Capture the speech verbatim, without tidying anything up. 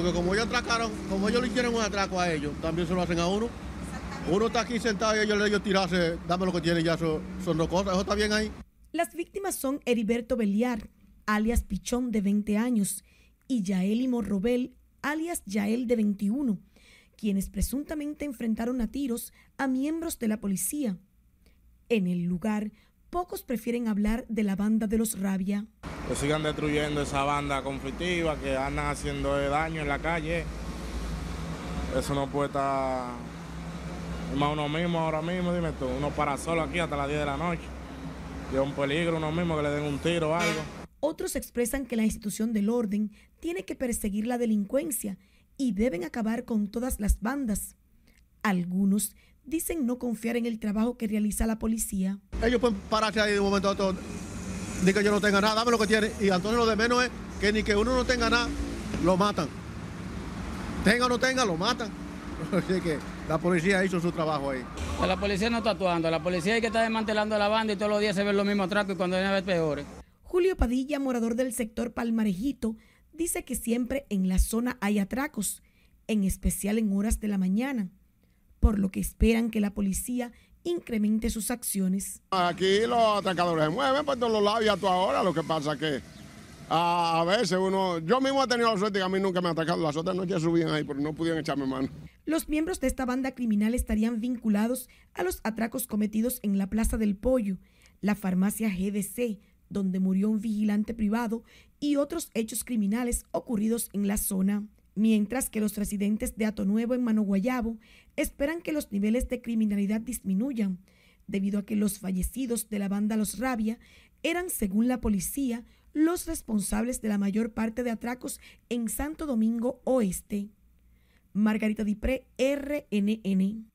Porque como ellos atracaron, como ellos le hicieron un atraco a ellos, también se lo hacen a uno. Uno está aquí sentado y ellos, ellos tirarse, dame lo que tienen, ya son, son dos cosas, eso está bien ahí. Las víctimas son Heriberto Beliar, alias Pichón, de veinte años, y Yaeli Morrobel, alias Yael, de veintiuno, quienes presuntamente enfrentaron a tiros a miembros de la policía. En el lugar, pocos prefieren hablar de la banda de los Rabia. Que sigan destruyendo esa banda conflictiva, que andan haciendo daño en la calle. Eso no puede estar más uno mismo ahora mismo, dime tú, uno para solo aquí hasta las diez de la noche. Y es un peligro uno mismo que le den un tiro o algo. Otros expresan que la institución del orden tiene que perseguir la delincuencia y deben acabar con todas las bandas. Algunos dicen no confiar en el trabajo que realiza la policía. Ellos pueden pararse ahí de un momento a otro, ni que yo no tenga nada, dame lo que tiene. Y entonces lo de menos es que ni que uno no tenga nada, lo matan. Tenga o no tenga, lo matan. Así que la policía hizo su trabajo ahí. La policía no está actuando, la policía es que está desmantelando la banda y todos los días se ven los mismos atracos y cuando viene a ver peores. Julio Padilla, morador del sector Palmarejito, dice que siempre en la zona hay atracos, en especial en horas de la mañana, por lo que esperan que la policía incremente sus acciones. Aquí los atracadores se mueven por todos los lados y a toda hora. Lo que pasa que a, a veces uno, yo mismo he tenido la suerte que a mí nunca me han atacado. Las otras noches subían ahí, pero no pudieron echarme mano. Los miembros de esta banda criminal estarían vinculados a los atracos cometidos en la Plaza del Pollo, la farmacia G D C, donde murió un vigilante privado, y otros hechos criminales ocurridos en la zona. Mientras que los residentes de Atonuevo, en Mano Guayabo, esperan que los niveles de criminalidad disminuyan, debido a que los fallecidos de la banda Los Rabia eran, según la policía, los responsables de la mayor parte de atracos en Santo Domingo Oeste. Margarita Dipré, R N N.